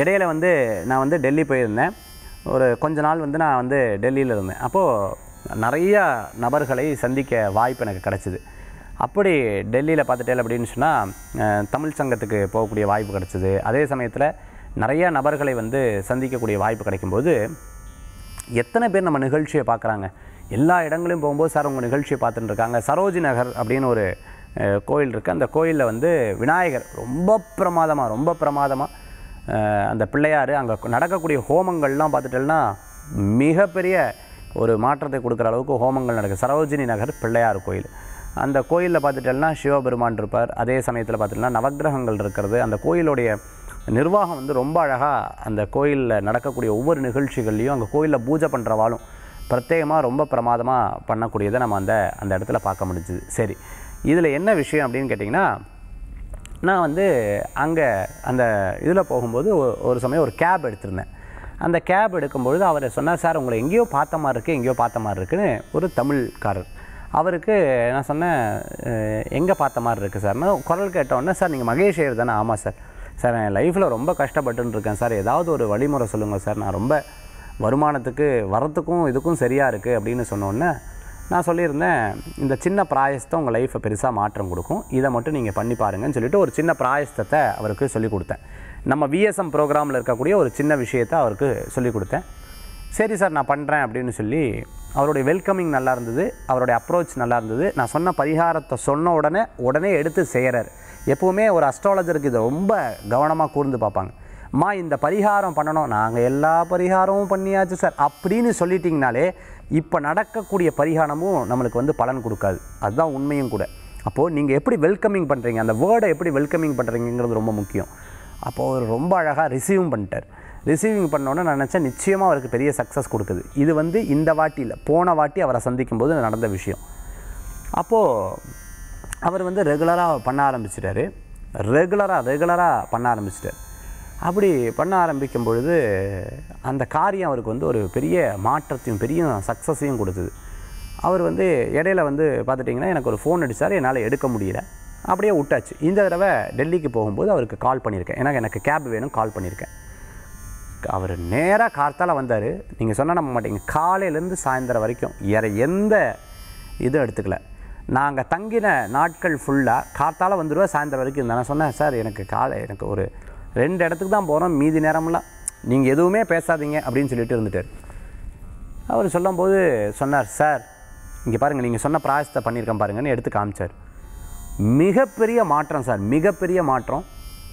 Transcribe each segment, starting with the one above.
இடையில வந்து நான் வந்து டெல்லி போயிருந்தேன். ஒரு கொஞ்ச நாள் வந்து நான் வந்து டெல்லியில் இருந்தேன். அப்போது நிறையா நபர்களை சந்திக்க வாய்ப்பு எனக்கு கிடச்சிது. அப்படி டெல்லியில் பார்த்துட்டேன் அப்படின்னு சொன்னால் தமிழ் சங்கத்துக்கு போகக்கூடிய வாய்ப்பு கிடச்சிது. அதே சமயத்தில் நிறையா நபர்களை வந்து சந்திக்கக்கூடிய வாய்ப்பு கிடைக்கும்போது எத்தனை பேர் நம்ம நிகழ்ச்சியை பார்க்குறாங்க. எல்லா இடங்களையும் போகும்போது சார் உங்கள் நிகழ்ச்சியை பார்த்துட்டு இருக்காங்க. சரோஜி நகர் அப்படின்னு ஒரு கோயில் இருக்குது. அந்த கோயிலில் வந்து விநாயகர் ரொம்ப பிரமாதமாக அந்த பிள்ளையார் அங்கே நடக்கக்கூடிய ஹோமங்கள்லாம் பார்த்துட்டேன்னா மிகப்பெரிய ஒரு மாற்றத்தை கொடுக்குற அளவுக்கு ஹோமங்கள் நடக்குது. சரோஜினி நகர் பிள்ளையார் கோயில். அந்த கோயிலில் பார்த்துட்டேன்னா சிவபெருமான் இருப்பார். அதே சமயத்தில் பார்த்துட்டேன்னா நவக்கிரகங்கள் இருக்கிறது. அந்த கோயிலுடைய நிர்வாகம் வந்து ரொம்ப அழகாக அந்த கோயிலில் நடக்கக்கூடிய ஒவ்வொரு நிகழ்ச்சிகள்லையும் அங்கே கோயிலில் பூஜை பண்ணுறவாலும் பிரத்யேகமாக ரொம்ப பிரமாதமாக பண்ணக்கூடியதை நம்ம அந்த இடத்துல பார்க்க முடிஞ்சுது. சரி, இதில் என்ன விஷயம் அப்படின்னு கேட்டிங்கன்னா, நான் வந்து அங்கே அந்த இதில் போகும்போது ஒரு சமயம் ஒரு கேப் எடுத்திருந்தேன். அந்த கேப் எடுக்கும்பொழுது அவர் சொன்னார், சார் உங்களை எங்கேயோ பார்த்த மாதிரி இருக்குன்னு ஒரு தமிழ்காரர். அவருக்கு நான் சொன்னேன், எங்கே பார்த்த மாதிரி இருக்குது சார்னு குரல் கேட்டோன்னே, சார் நீங்கள் மகேஷ் ஐயர் தானே? ஆமாம் சார். சார் என் லைஃப்பில் ரொம்ப கஷ்டப்பட்டுன்னு இருக்கேன் சார், ஏதாவது ஒரு வழிமுறை சொல்லுங்கள் சார், நான் ரொம்ப வருமானத்துக்கு வரத்துக்கும் இதுக்கும் சரியாக இருக்குது அப்படின்னு சொன்னோன்னே நான் சொல்லியிருந்தேன், இந்த சின்ன பிராயஸ்தம் உங்கள் லைஃப்பை பெருசாக மாற்றம் கொடுக்கும், இதை மட்டும் நீங்கள் பண்ணி பாருங்கன்னு சொல்லிட்டு ஒரு சின்ன பிராயஸ்தத்தை அவருக்கு சொல்லிக் கொடுத்தேன். நம்ம விஎஸ்எம் ப்ரோக்ராமில் இருக்கக்கூடிய ஒரு சின்ன விஷயத்தை அவருக்கு சொல்லிக் கொடுத்தேன். சரி சார் நான் பண்ணுறேன் அப்படின்னு சொல்லி அவருடைய வெல்கமிங் நல்லா இருந்தது, அவருடைய அப்ரோச் நல்லா இருந்தது. நான் சொன்ன பரிகாரத்தை சொன்ன உடனே எடுத்து செய்கிறார். எப்போவுமே ஒரு அஸ்ட்ராலஜருக்கு இதை ரொம்ப கவனமாக கூர்ந்து பார்ப்பாங்க. அம்மா இந்த பரிகாரம் பண்ணணும், நாங்கள் எல்லா பரிகாரமும் பண்ணியாச்சு சார் அப்படின்னு சொல்லிட்டிங்கனாலே இப்போ நடக்கக்கூடிய பரிகாரமும் நம்மளுக்கு வந்து பலன் கொடுக்காது. அதுதான் உண்மையும் கூட. அப்போது நீங்கள் எப்படி வெல்கமிங் பண்ணுறீங்க, அந்த வேர்டை எப்படி வெல்கமிங் பண்ணுறீங்கிறது ரொம்ப முக்கியம். அப்போது அவர் ரொம்ப அழகாக ரிசீவும் பண்ணிட்டார். ரிசீவிங் பண்ணோன்னே நான் நினச்சேன் நிச்சயமாக அவருக்கு பெரிய சக்ஸஸ் கொடுக்குது. இது வந்து இந்த வாட்டி இல்லை, போன வாட்டி அவரை சந்திக்கும் போது நடந்த விஷயம். அப்போது அவர் வந்து ரெகுலராக பண்ண ஆரம்பிச்சிட்டார். ரெகுலராக பண்ண ஆரம்பிச்சிட்டார். அப்படி பண்ண ஆரம்பிக்கும் பொழுது அந்த காரியம் அவருக்கு வந்து ஒரு பெரிய மாற்றத்தையும் பெரிய சக்ஸஸையும் கொடுத்தது. அவர் வந்து இடையில வந்து பார்த்துட்டிங்கன்னா எனக்கு ஒரு ஃபோன் அடித்தார், என்னால் எடுக்க முடியல, அப்படியே விட்டாச்சு. இந்த தடவை டெல்லிக்கு போகும்போது அவருக்கு கால் பண்ணியிருக்கேன். எனக்கு கேப் வேணும், கால் பண்ணியிருக்கேன். அவர் நேராக கார்த்தால் வந்தார். நீங்கள் சொன்னால் நம்ப மாட்டீங்க, காலையிலேருந்து சாயந்தரம் வரைக்கும் வேறு எந்த இதுவும் எடுத்துக்கல. நாங்கள் தங்கின நாட்கள் ஃபுல்லாக கார்த்தால் வந்துடுவேன், சாயந்தரம் வரைக்கும் இருந்தேன். நான் சொன்னேன், சார் எனக்கு ஒரு 2 இடத்துக்கு தான் போகிறோம், மீதி நேரம்லாம் நீங்கள் எதுவுமே பேசாதீங்க அப்படின்னு சொல்லிட்டு இருந்துட்டார். அவர் சொல்லும்போது சொன்னார், சார் இங்கே பாருங்கள் நீங்கள் சொன்ன பிராயசத்தை பண்ணியிருக்கேன் பாருங்கன்னு எடுத்து காமிச்சார். மிகப்பெரிய மாற்றம் சார், மிகப்பெரிய மாற்றம்.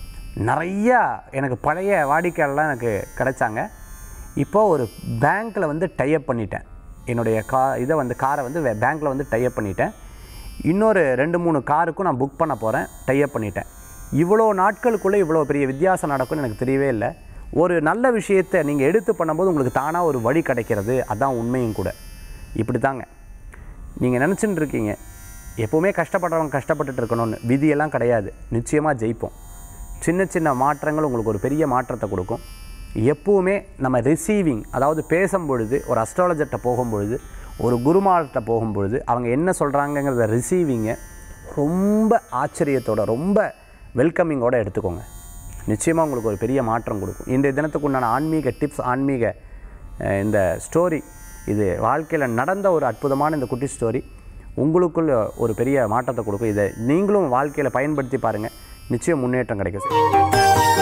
நிறையா எனக்கு பழைய வாடிக்கையாளர்லாம் எனக்கு கிடைச்சாங்க. இப்போது ஒரு பேங்க்கில் வந்து டைப் பண்ணிட்டேன். என்னுடைய காரை வந்து பேங்க்கில் வந்து டைப் பண்ணிட்டேன். இன்னொரு 2-3 காருக்கும் நான் புக் பண்ண போகிறேன், டைப் பண்ணிட்டேன். இவ்வளோ நாட்களுக்குள்ளே இவ்வளோ பெரிய வித்தியாசம் நடக்கும்னு எனக்கு தெரியவே இல்லை. ஒரு நல்ல விஷயத்தை நீங்கள் எடுத்து பண்ணும்போது உங்களுக்கு தானாக ஒரு வழி கிடைக்கிறது, அதுதான் உண்மையும் கூட. இப்படி தாங்க நீங்கள் நினச்சிட்டு இருக்கீங்க எப்போவுமே கஷ்டப்படுறவங்க கஷ்டப்பட்டுட்டு இருக்கணும்னு. விதியெல்லாம் கிடையாது, நிச்சயமாக ஜெயிப்போம். சின்ன சின்ன மாற்றங்கள் உங்களுக்கு ஒரு பெரிய மாற்றத்தை கொடுக்கும். எப்போவுமே நம்ம ரிசீவிங், அதாவது பேசும்பொழுது ஒரு அஸ்ட்ராலஜர்கிட்ட போகும்பொழுது, ஒரு குருமார்கிட்ட போகும்பொழுது அவங்க என்ன சொல்கிறாங்கங்கிறத ரிசீவிங்கை ரொம்ப ஆச்சரியத்தோட ரொம்ப வெல்கமிங்கோடு எடுத்துக்கோங்க. நிச்சயமாக உங்களுக்கு ஒரு பெரிய மாற்றம் கொடுக்கும். இன்றைய தினத்துக்கு உண்டான ஆன்மீக டிப்ஸ், ஆன்மீக இந்த ஸ்டோரி, இது வாழ்க்கையில் நடந்த ஒரு அற்புதமான இந்த குட்டி ஸ்டோரி உங்களுக்குள்ள ஒரு பெரிய மாற்றத்தை கொடுக்கும். இதை நீங்களும் வாழ்க்கையில் பயன்படுத்தி பாருங்கள், நிச்சயம் முன்னேற்றம் கிடைக்கும்.